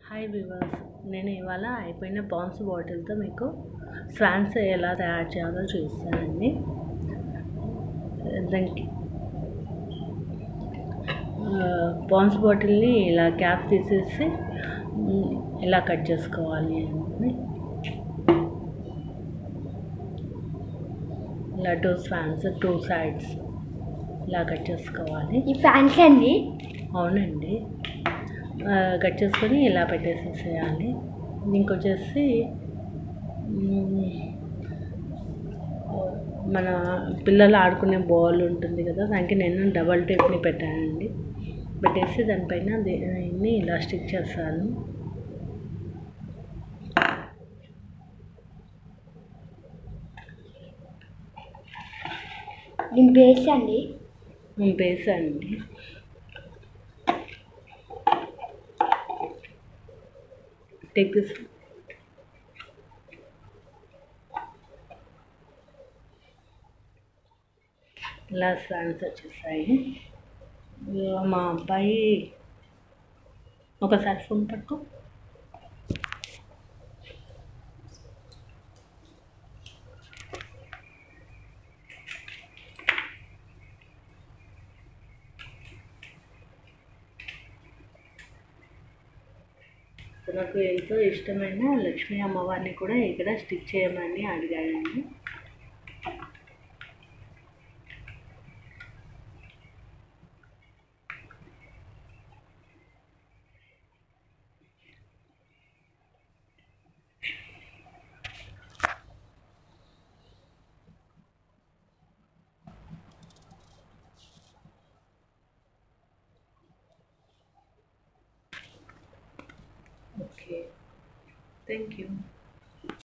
Hi viewers, నేను ఇవాళ అయిపోయిన పాన్స్ బాటిల్తో మీకు స్వాన్స్ ఎలా తయారు చేయాలో చూస్తానండి. దానికి పాన్స్ బాటిల్ని ఇలా క్యాప్ తీసేసి ఇలా కట్ చేసుకోవాలి అని ఇలా టూ సైడ్స్ ఇలా కట్ చేసుకోవాలి. ఈ ఫ్యాన్స్ అండి. అవునండి, కట్ చేసుకొని ఇలా పెట్టేసేసేయాలి. ఇంకొచ్చేసి మన పిల్లలు ఆడుకునే బాల్ ఉంటుంది కదా, దానికి నేను డబల్ టేప్ని పెట్టానండి. పెట్టేసి దానిపైన దీన్ని ఇలా స్టిక్ చేస్తాను. బేస్ అండి. బేస్ అండి. Take this. ఇలా స్వాన్స్ వచ్చేసాయి. మా అబ్బాయి ఒకసారి ఫోన్ పట్టుకో. నాకు ఎంతో ఇష్టమైన లక్ష్మీ అమ్మవారిని కూడా ఇక్కడ స్టిక్ చేయమని అడిగాడండి. Okay, thank you.